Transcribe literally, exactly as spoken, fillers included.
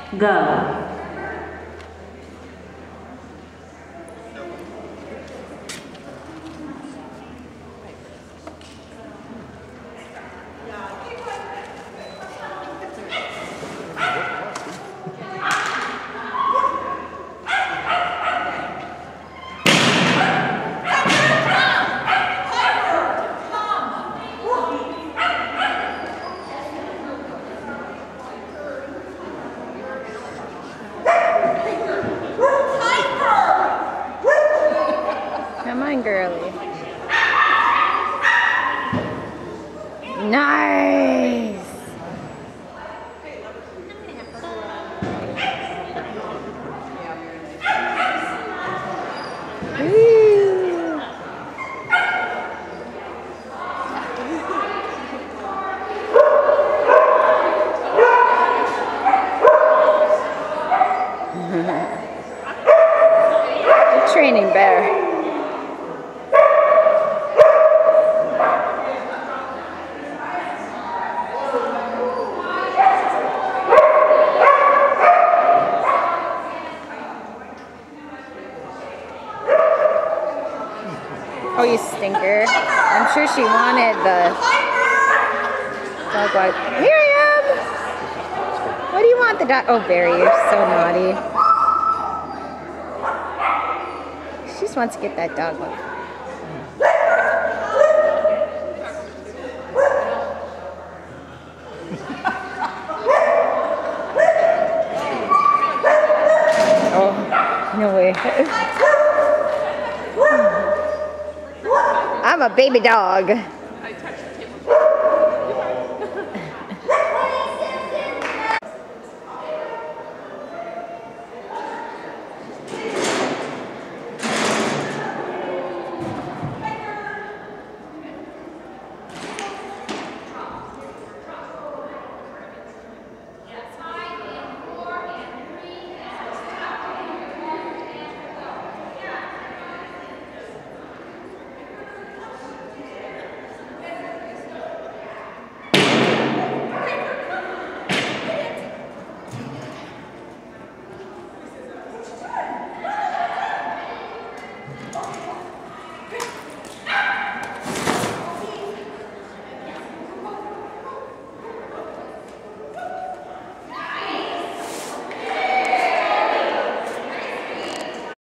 Go. Come on, girly. Nice. Woo. You're training better. Oh, you stinker. I'm sure she wanted the dog walk. Here I am! What do you want the dog? Oh, Barry, you're so naughty. She just wants to get that dog walk. Oh, no way. I'm a baby dog.